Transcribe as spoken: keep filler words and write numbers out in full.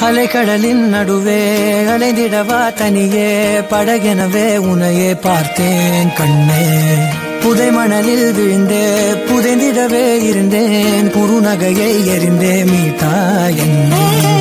அலைக்கடலின் நடுவே அலைந்திடவா தனியே படகெனவே உனையே பார்த்தேன் கண்ணே. புதை மணலில் விழுந்தே புதைந்திடவே இருந்தேன் குறுநகையை எறிந்தே மீட்டா என்னே.